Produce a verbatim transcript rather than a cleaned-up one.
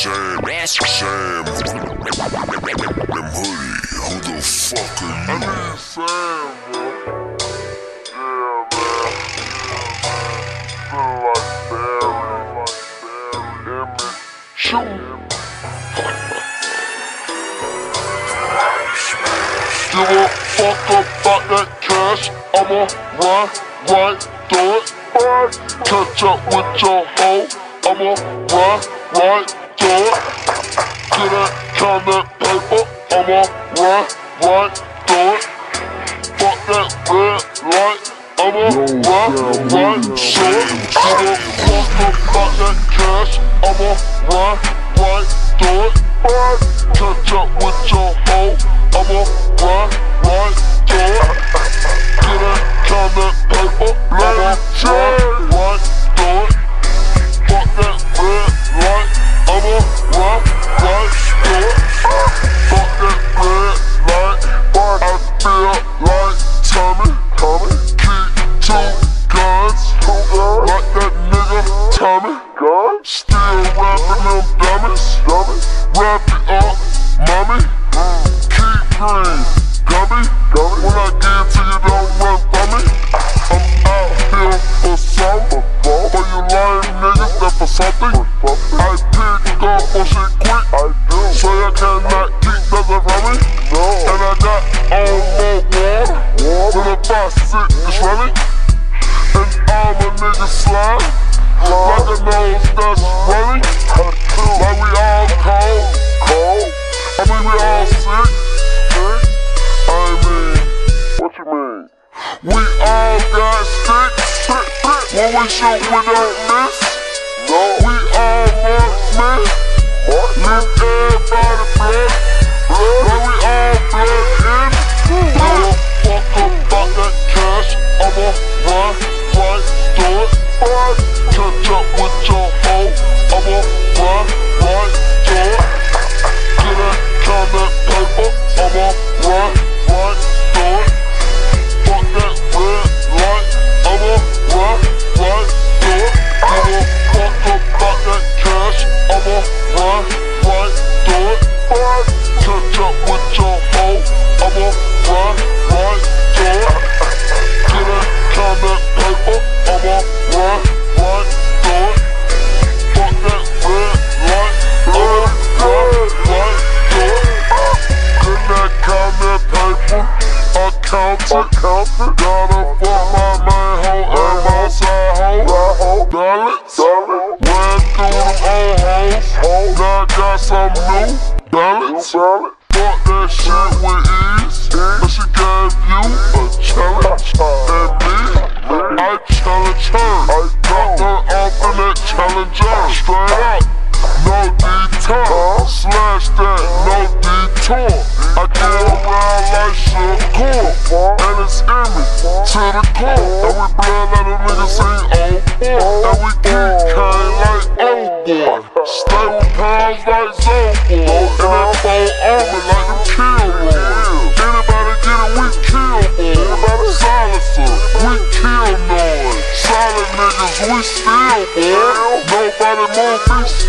Sam, Sam, them hoodie, who the fuck are you? I need Sam, bro. Yeah, man. Feeling like Barry, like Barry, Emmett. Shoot. Give a fuck about that cash, I'ma run right through it. Catch up with your hoe, I'ma run right through it. Get that count that paper, I'ma run right through it. Fuck that red light, I'ma run right through it. Give a fuck about that cash, I'ma run right through it. Catch up with your hoe, I'ma run right through it. Get that count that paper, I'ma run right through it. Fuck that red light, I'ma run right through it. Fuck that red light, I feel like Tommy. Keep two guns, like that nigga Tommy. Still rapping them dummies, wrap it up, mommy. Keep green, gummy. When I get to you, don't run from me. I'm out here for something, for you lying niggas that for something. I pick up for shit quick, so you cannot keep nothing from me. And I got all more water, when the faucet is running. And all my niggas slide, like a nose that's running. Like we all cold, I mean we all sick. I mean, what you mean? We all got sticks. When we shoot, we don't miss. We all marksmen. Leave everybody blood. Like we all blood in. Give a fuck about that cash, I'ma run right through it. Catch up with your hoe, I'ma run right through it. Get that count that paper, I'ma run right through it. Fuck that red light, I'ma run right through it. Give a fuck about that cash, I'ma run right through it. Catch up with your hoe, I'ma run right through it. Get that count that paper, I'ma run right through it. Fuck that red light, I'ma run right through it. Get that count that paper, I count it. Gotta fuck my main hoe and my side hoe. Balance, ran through them old hoes. Now I got some new balance. Fuck that shit with ease, but she gave you a challenge. And me, I challenge her. Knock her off in that challenger. Straight up, no detour. Slash that, no detour. I get around like Shakur, and it's in me to the core. And we blood like them niggas sing oh boy. And we keep cane like oh boy. Stay with pounds like Zobo. And that phone on me like them kill boy. Anybody get it, we kill boy. Silencer, we kill noise. Solid niggas, we steal boy. Nobody move, we